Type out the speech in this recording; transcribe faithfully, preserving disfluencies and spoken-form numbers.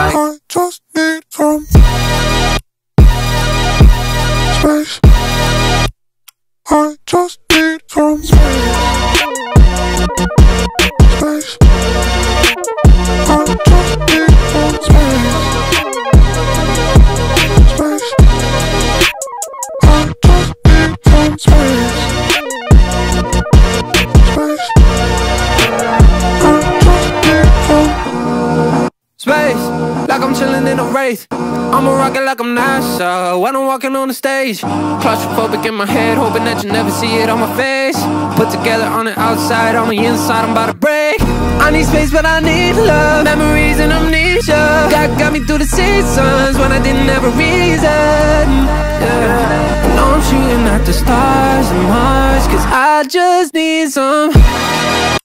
I just need some space. I just need some space. Space. I just need some space. Space. I just need some space. Space. I just need some space. Like I'm chilling in a wraith. I'm a rocket like I'm NASA when I'm walking on the stage. Claustrophobic in my head, hoping that you never see it on my face. Put together on the outside, on the inside I'm about to break. I need space but I need love, memories and amnesia. God got me through the seasons when I didn't have a reason, yeah. And now I'm shooting at the stars and Mars, cause I just need some